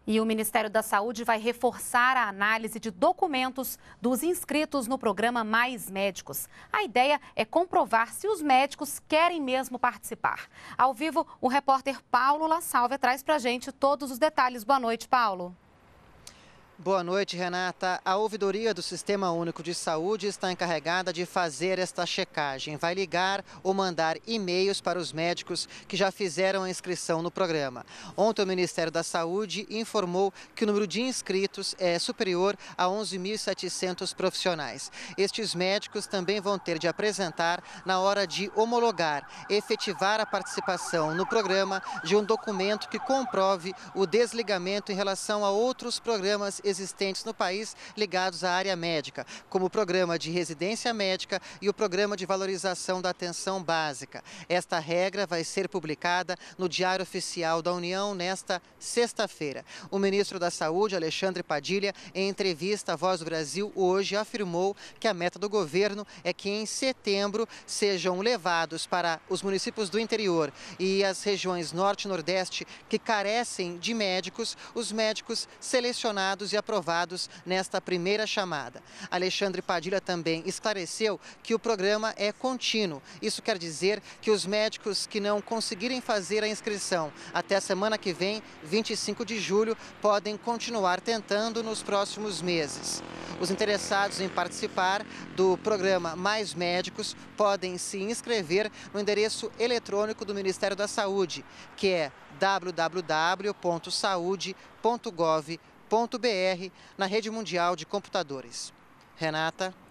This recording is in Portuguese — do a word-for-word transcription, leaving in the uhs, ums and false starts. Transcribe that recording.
E o Ministério da Saúde vai reforçar a análise de documentos dos inscritos no programa Mais Médicos. A ideia é comprovar se os médicos querem mesmo participar. Ao vivo, o repórter Paulo La Sálvia traz pra gente todos os detalhes. Boa noite, Paulo. Boa noite, Renata. A ouvidoria do Sistema Único de Saúde está encarregada de fazer esta checagem. Vai ligar ou mandar e-mails para os médicos que já fizeram a inscrição no programa. Ontem, o Ministério da Saúde informou que o número de inscritos é superior a onze mil e setecentos profissionais. Estes médicos também vão ter de apresentar, na hora de homologar, efetivar a participação no programa, de um documento que comprove o desligamento em relação a outros programas existentes no país ligados à área médica, como o programa de residência médica e o programa de valorização da atenção básica. Esta regra vai ser publicada no Diário Oficial da União nesta sexta-feira. O ministro da Saúde, Alexandre Padilha, em entrevista à Voz do Brasil hoje, afirmou que a meta do governo é que em setembro sejam levados para os municípios do interior e as regiões norte e nordeste que carecem de médicos, os médicos selecionados e aprovados nesta primeira chamada. Alexandre Padilha também esclareceu que o programa é contínuo. Isso quer dizer que os médicos que não conseguirem fazer a inscrição até a semana que vem, vinte e cinco de julho, podem continuar tentando nos próximos meses. Os interessados em participar do programa Mais Médicos podem se inscrever no endereço eletrônico do Ministério da Saúde, que é w w w ponto saude ponto gov ponto br, na rede mundial de computadores. Renata.